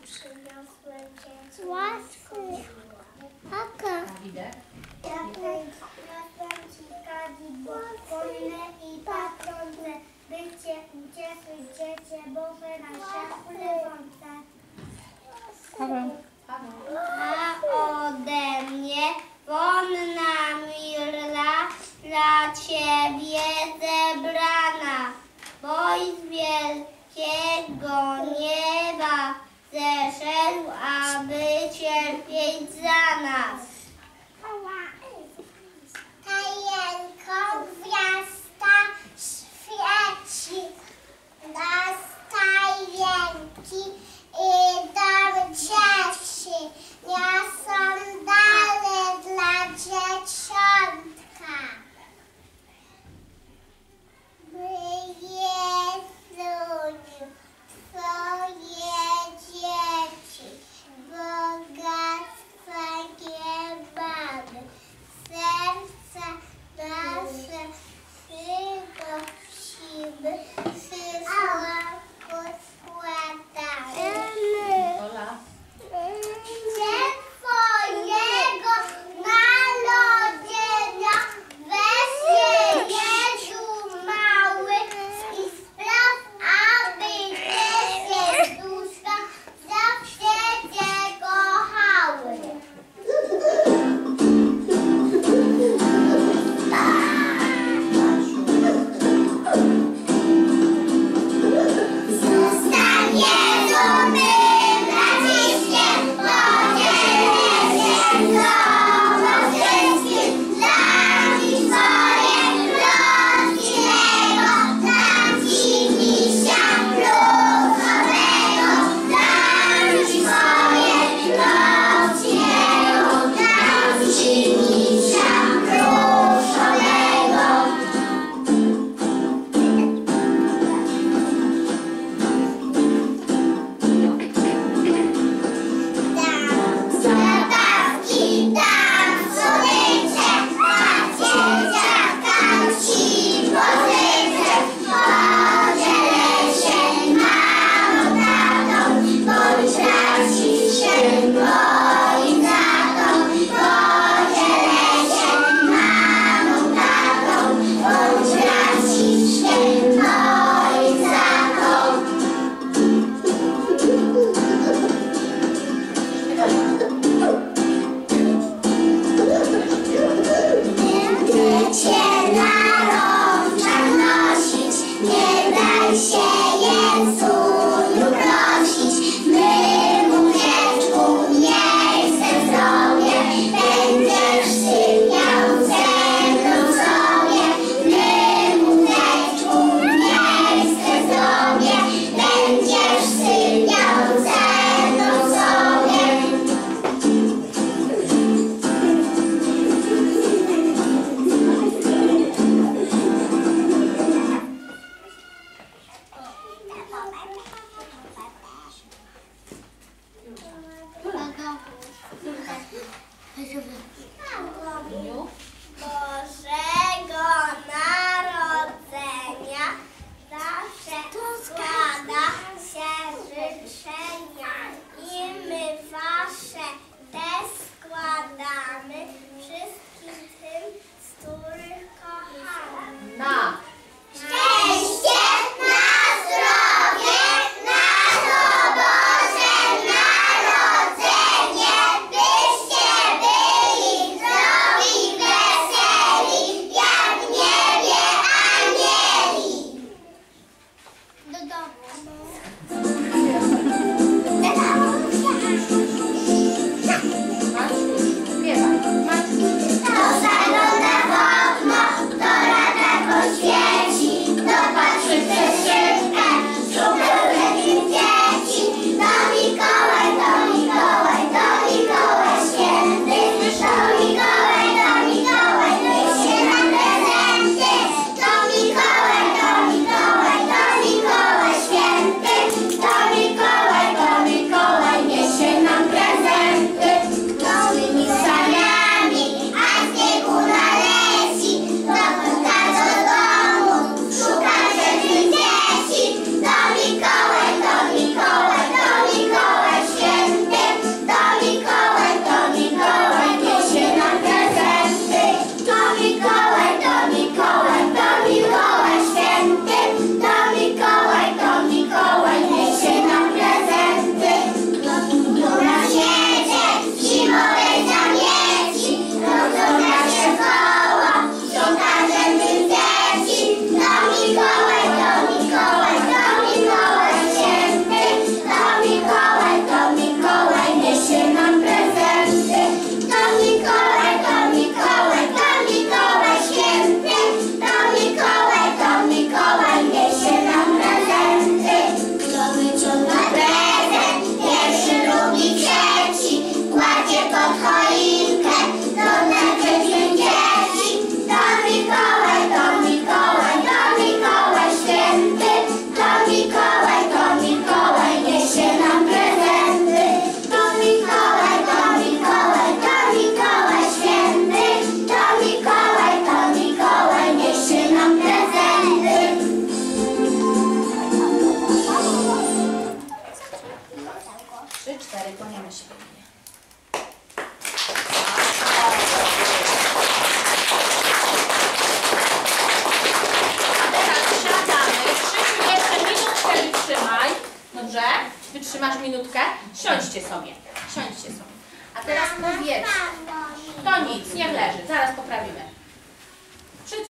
Przyniosłem cię. Łasky. Aka. Przyniosłem ci kadidło i patrzące, by cię ucieszyć, dziecię Boże na świat ulewące. A ode mnie wonna mirla dla ciebie zebrana, bo z wielkiego nieba zeszedł, aby cierpieć za nas. Tajenką gwiazda świeci, nastajęki i dom cieszy, niosą dane dla dzieciątka. Jezuniu, twoje dzieci, bogactwa nie mamy, serca nasze przynosimy, wszystko składamy. Dzień twojego narodzenia weźmie Jezu mały i spraw, aby te serduszka zawsze cię kochały. Zostań Jezu Tutaj kłaniamy się. A teraz siadamy. Krzysiu, jeszcze minutkę wytrzymaj. Dobrze? Wytrzymasz minutkę? Siądźcie sobie. Siądźcie sobie. A teraz powietrze. To nic, niech leży. Zaraz poprawimy.